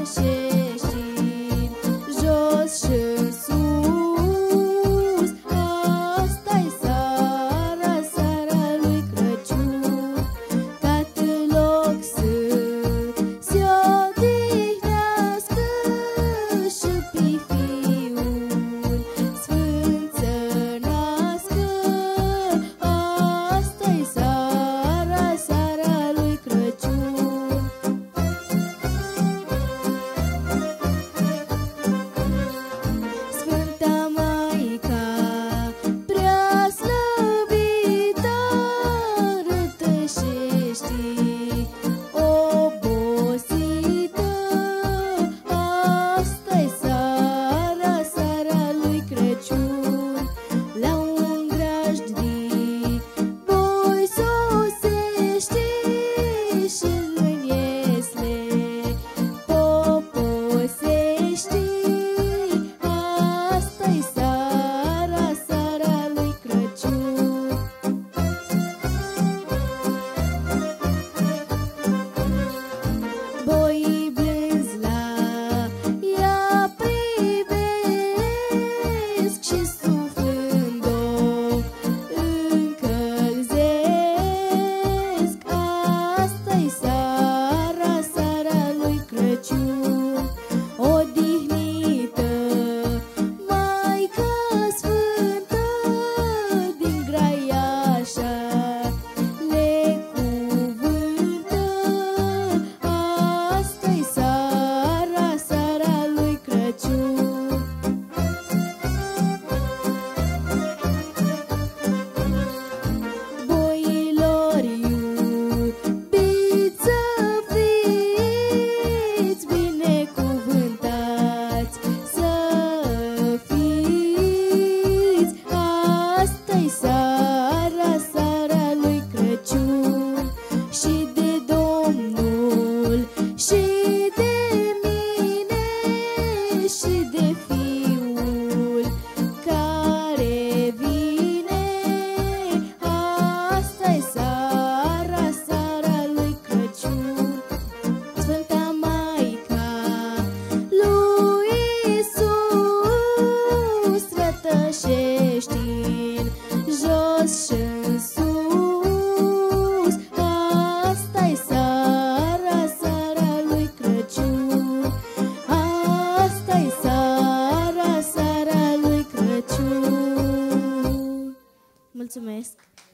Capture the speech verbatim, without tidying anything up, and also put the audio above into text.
rătășești jos și în sus. Asta-i seara, seara lui Crăciun. Tată loc să se odihnească și pe Fiul Sfânt să nască. Asta-i seara, seara lui Crăciun. Sfânta Maica prea slăvită rătășești obosită. Asta-i seara, seara lui Crăciun. La un grajd de boi sosești și în iesle poposești. Asta-i seara, seara lui Crăciun. Boii blânzi la ea privesc și suflând-o încălzesc. Asta-i seara, seara lui Crăciun. Odihnită Maica Sfântă din graiașa le cuvântă. Asta-i seara, seara lui Crăciun. Boilor iubiți să fiți, binecuvântați să fiți. Asta-i seara, seara lui Crăciun. Și de Domnul și de mine și de Fiul care vine. Asta-i seara, seara lui Crăciun. Sfânta Maica lui Iisus rătășești-n jos și în sus. Asta-i seara, seara lui Crăciun. Asta-i seara, seara lui Crăciun. Mulțumesc!